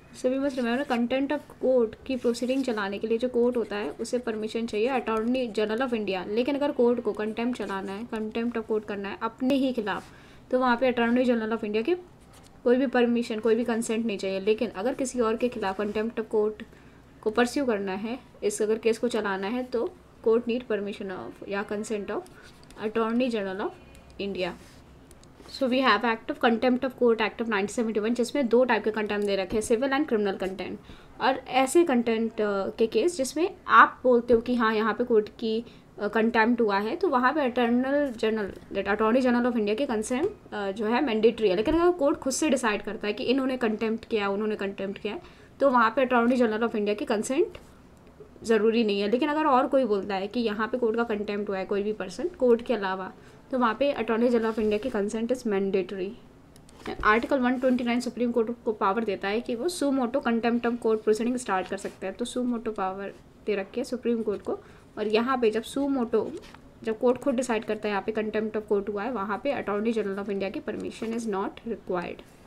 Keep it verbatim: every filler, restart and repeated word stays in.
So we must remember contempt of court की proceeding चलाने के लिए जो कोर्ट होता है उसे परमिशन चाहिए अटॉर्नी जनरल ऑफ इंडिया। लेकिन अगर कोर्ट को कंटेम्प्ट चलाना है, कंटेम्प्ट ऑफ कोर्ट करना है अपने ही खिलाफ, तो वहाँ पे अटॉर्नी जनरल ऑफ इंडिया की कोई भी परमिशन, कोई भी कंसेंट नहीं चाहिए। लेकिन अगर किसी और के खिलाफ कंटेम्प्ट ऑफ कोर्ट को परस्यू करना है, इस अगर केस को चलाना है, तो कोर्ट नीड परमिशन ऑफ या consent of attorney general of India. So we have act of contempt of court act of nineteen seventy one, जिसमें दो टाइप के कंटेम्प्ट दे रखे हैं, सिविल एंड क्रिमिनल कंटेम्प्ट। और ऐसे कंटेम्प्ट के केस जिसमें आप बोलते हो कि हाँ यहाँ पे कोर्ट की कंटेम्प्ट हुआ है, तो वहाँ पे attorney general that attorney general of India के कंसेंट जो है मैंडेटरी है। लेकिन अगर कोर्ट खुद से डिसाइड करता है कि इन्होंने कंटेम्प्ट किया, उन्होंने कंटेम्प्ट किया, तो वहाँ पे अटॉर्नी जनरल ऑफ इंडिया की कंसेंट ज़रूरी नहीं है। लेकिन अगर और कोई बोलता है कि यहाँ पे कोर्ट का कंटेम्प्ट हुआ है, कोई भी पर्सन कोर्ट के अलावा, तो वहाँ पे अटॉर्नी जनरल ऑफ इंडिया की consent is mandatory. Article one twenty nine supreme court को पावर देता है कि वो suo motu contempt of court proceeding start कर सकते हैं। तो सू मोटो पावर दे रखी है सुप्रीम कोर्ट को। और यहाँ पे जब सू मोटो, जब कोर्ट खुद डिसाइड करता है यहाँ पे कंटेम्प्ट ऑफ कोर्ट हुआ है, वहाँ पे अटॉर्नी जनरल ऑफ इंडिया की परमिशन इज़ नॉट रिक्वायर्ड।